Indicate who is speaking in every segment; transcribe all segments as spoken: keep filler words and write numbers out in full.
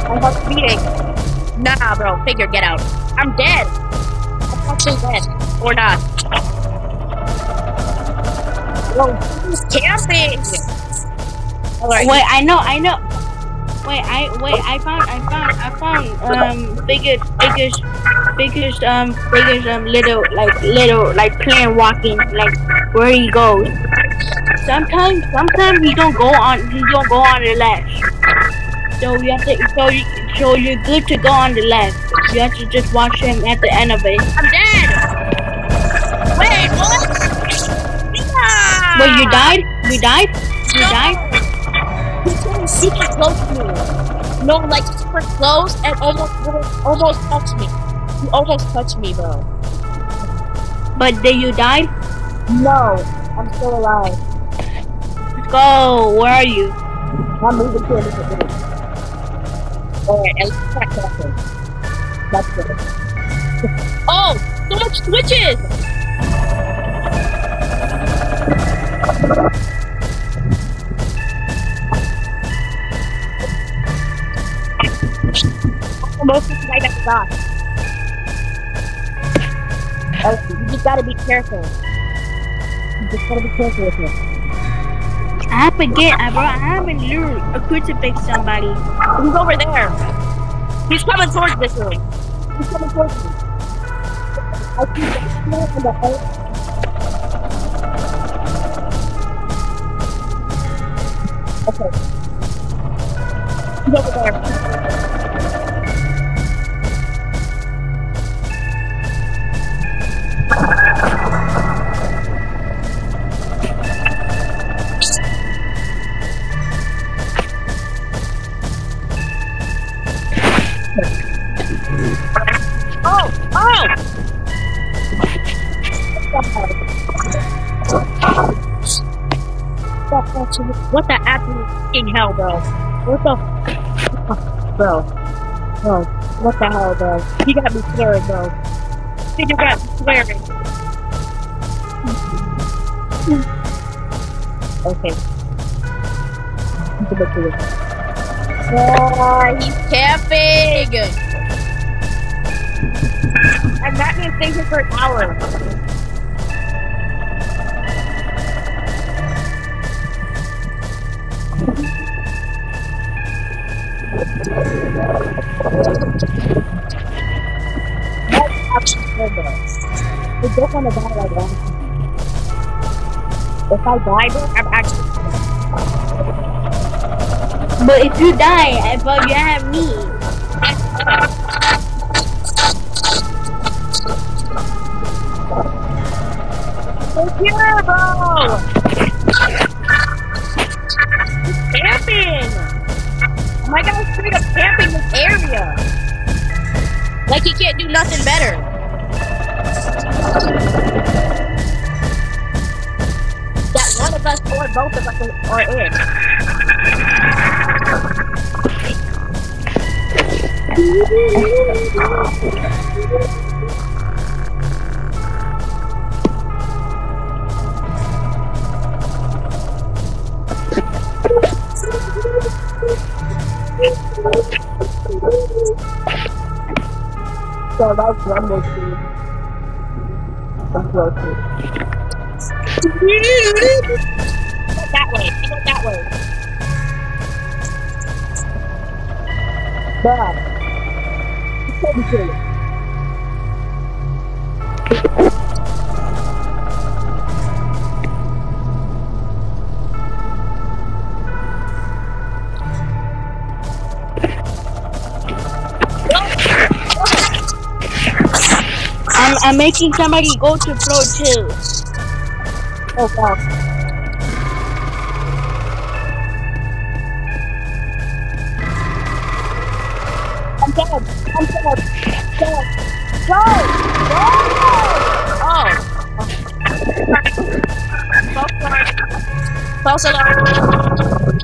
Speaker 1: My heart's beating. Nah, bro. Figure, get out. I'm dead. I'm actually dead. Or not. Bro, who's camping? Right.
Speaker 2: Wait, I know, I know. Wait, I wait. I found, I found, I found um biggest, biggest, biggest, um biggest um little like little like plane walking like where he goes. Sometimes, sometimes he don't go on, he don't go on the left. So you have to, so you, so you're good to go on the left. You have to just watch him at the end of it.
Speaker 1: I'm dead. Wait, what? Yeah.
Speaker 2: Wait, you died? You died? You
Speaker 1: No.
Speaker 2: died?
Speaker 1: He's getting super close to me. No, like super close and almost, almost touched me. He almost touched me, bro.
Speaker 2: But then you died?
Speaker 1: No, I'm still alive.
Speaker 2: Let's go. Where are you?
Speaker 1: I'm moving to a different village. Alright, at least it's not camping. That's good. Oh, so much switches! Most of the night at the dock. Oh, you just gotta be careful. You just gotta be careful with him.
Speaker 2: I forget, I bro. I haven't lured a crucifix somebody.
Speaker 1: He's over there. He's coming towards this room. He's coming towards me. I see the smell in the head. Okay. He's over there. Oh! Oh! What the absolute fucking hell, bro? What the bro? Bro, what the hell, bro? He got me swearing, bro. He just got me swearing. Okay. He's a bit too late. Oh, he's camping! And that means stay here for an hour. That's actually good though. I don't want to die like that. If I die there, I'm actually
Speaker 2: But if you die, but you have me.
Speaker 1: It's here, bro! He's camping! Oh my god, he's straight up camping this area! Like he can't do nothing better. That one of us or both of us are in. So that's one more thing. I'm closer. That way. Go that way. Bruh. Let me kill it.
Speaker 2: I'm, I'm making somebody go to floor two.
Speaker 1: Oh god. I'm dead. I'm dead. Dead. Go! Go! Oh. False alarm. False alarm.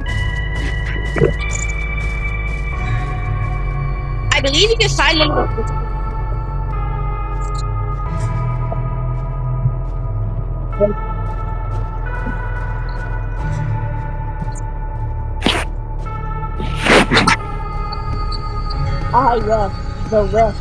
Speaker 1: I believe you can find one of those. Ah, yes, the rest.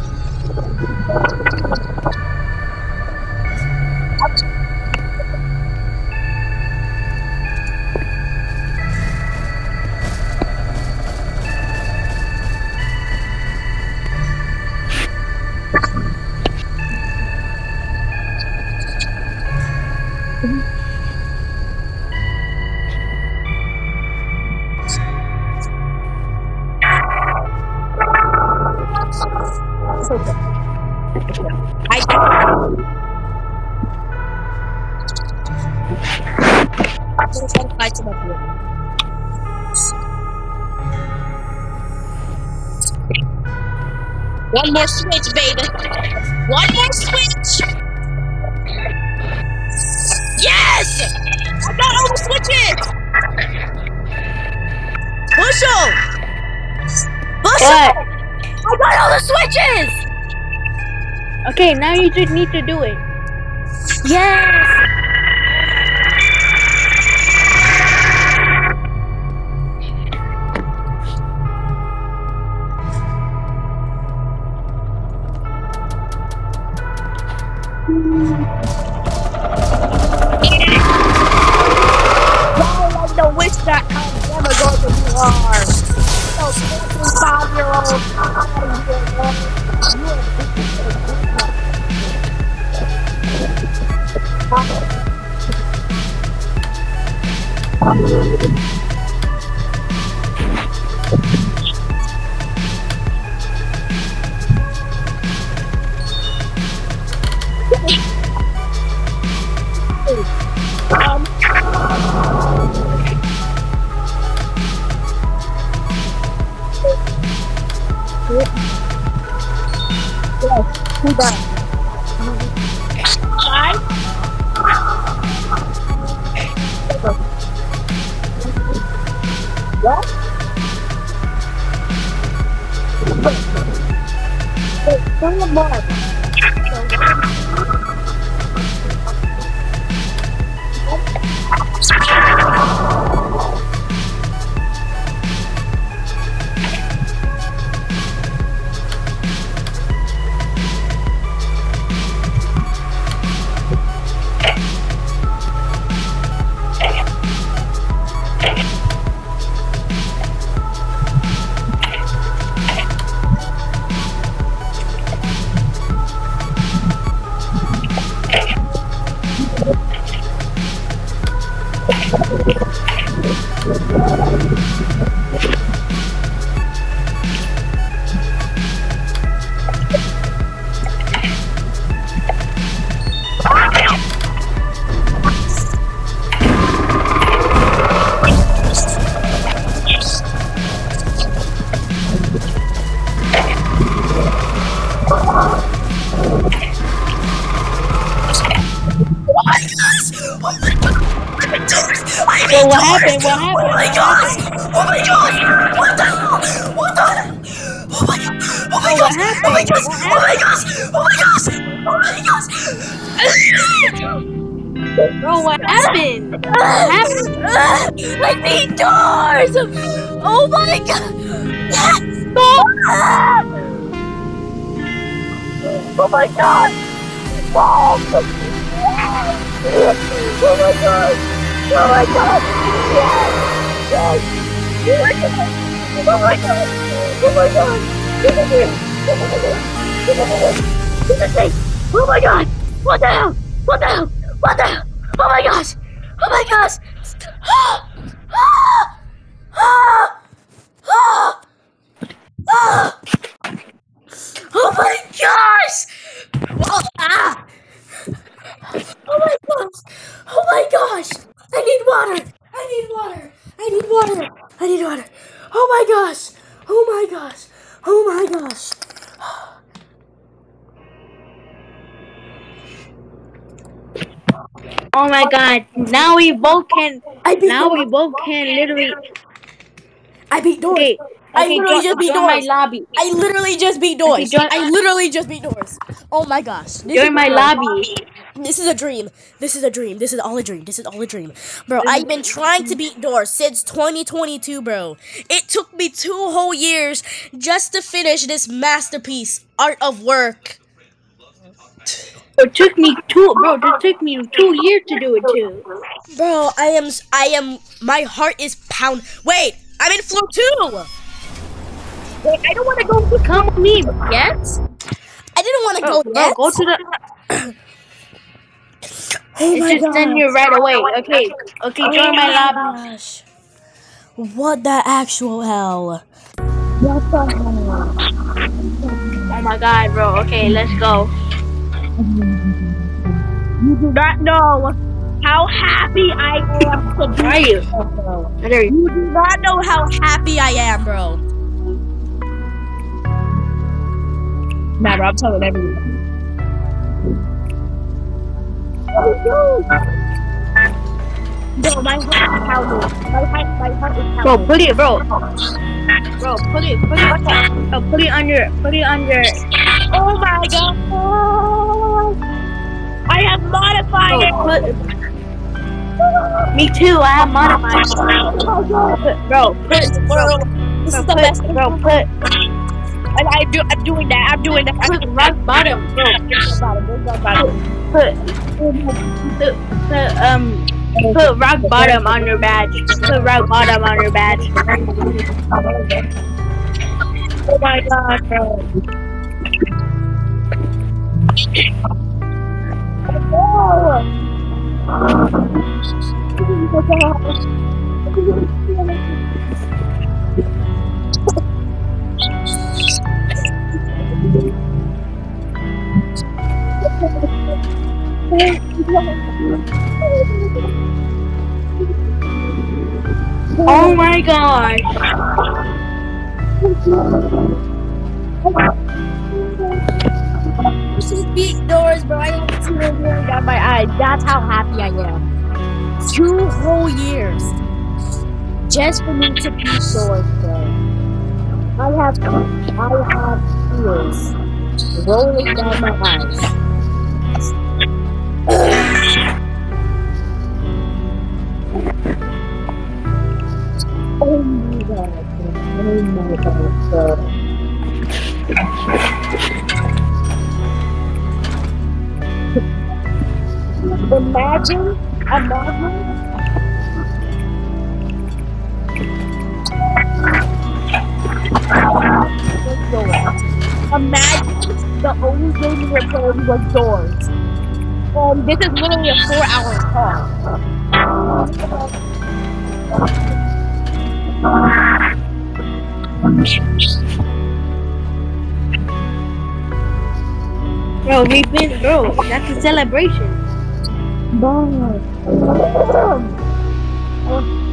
Speaker 1: I I'm gonna try to find some up here. One more switch, baby. One more switch. Yes! I got all the switches. Bushel. Bushel.
Speaker 2: What?
Speaker 1: I got all the switches.
Speaker 2: Okay, now you just need to do it.
Speaker 1: Yes. Y'all like the wish that I'm never going to be hard. So, five-year-old out of here, man. You are Um, yes, who that? Five? What? Wait, bring them more.
Speaker 2: So what happened? What happened?
Speaker 3: Oh my gosh! Oh my gosh! What the hell? What the hell? Oh my god! Oh my
Speaker 2: Oh,
Speaker 3: gosh!
Speaker 2: what happened?
Speaker 3: Oh my gosh!
Speaker 2: What
Speaker 3: Oh my gosh! Oh my gosh! Oh my gosh!
Speaker 2: Bro, what happened? What happened?
Speaker 3: I need doors! Oh my god! Yes! Oh my god! Wow! Oh my god! Oh my god! Yes! Yes! Oh my god! Oh my god! Oh my god! Get in here! Get in here! Get in here! Get in here! Oh my god! What the hell? What the hell? What the hell? Oh my gosh! Oh my gosh! Ah! Ah! Ah! Ah! Ah! Oh my gosh! Oh, ah! Oh my gosh! Oh my gosh! I need water! I need water! I need water! I need water! Oh my gosh! Oh my gosh! Oh my gosh!
Speaker 2: Oh my god. Now we both can
Speaker 3: I beat
Speaker 2: now
Speaker 3: Dora.
Speaker 2: we both can literally
Speaker 3: I beat Dory.
Speaker 2: Okay, Okay,
Speaker 4: I literally
Speaker 2: join,
Speaker 4: just beat
Speaker 2: join my
Speaker 4: doors.
Speaker 2: lobby.
Speaker 4: I literally just beat
Speaker 2: Okay,
Speaker 4: doors.
Speaker 2: join,
Speaker 4: I literally just beat doors. Oh my gosh. This
Speaker 2: join
Speaker 4: is
Speaker 2: my lobby.
Speaker 4: This is a dream. This is a dream. This is all a dream. This is all a dream. Bro, I've been trying to beat doors since twenty twenty-two, bro. It took me two whole years just to finish this masterpiece, Art of Work.
Speaker 2: It took me two, bro. It took me two years to do it too.
Speaker 4: Bro, I am, I am, my heart is pound. Wait, I'm in floor two.
Speaker 1: Wait, I don't want to go.
Speaker 2: Come with me, yet.
Speaker 4: I didn't want to
Speaker 2: Bro,
Speaker 4: go
Speaker 2: bro,
Speaker 4: yet.
Speaker 2: go to the.
Speaker 4: Oh
Speaker 2: It's
Speaker 4: my
Speaker 2: just send
Speaker 4: god.
Speaker 2: you right away. Okay, okay, join my lobby.
Speaker 4: Gosh. What the actual hell?
Speaker 1: What the hell?
Speaker 2: Oh my god, bro. Okay, let's go.
Speaker 1: You do not know how happy I am to be.
Speaker 2: Where are you? There you.
Speaker 4: You do not know how happy I am, bro.
Speaker 1: Nah, bro, I'm telling everyone. Bro, my heart is pounding. My heart, my heart is pounding.
Speaker 2: Bro, put it, bro. Bro, put it, put it. Bro, put it under, put it under.
Speaker 1: Oh my god! I have modified it!
Speaker 2: Bro, put. Me too. I have modified. Put, bro, put, bro.
Speaker 4: This
Speaker 2: Bro,
Speaker 4: is the
Speaker 2: put,
Speaker 4: best.
Speaker 2: bro, put,
Speaker 1: And I do, I'm doing that. I'm doing that.
Speaker 2: put rock bottom, bro.
Speaker 1: There's no bottom. There's no bottom.
Speaker 2: Put, put, put, um, put rock bottom on your badge. Put rock bottom on your badge.
Speaker 1: Oh my god, bro.
Speaker 2: Oh my god.
Speaker 4: This is beat doors, bro. I have tears rolling down my eyes. That's how happy I am. Two whole years just for me to beat doors, bro. I have, I have tears rolling down my eyes. Oh my god, oh my god, bro. Imagine, imagine. Imagine the only game we were playing was doors. And this is literally a four hour call.
Speaker 2: Bro, we've been, bro, that's a celebration.
Speaker 1: Bro.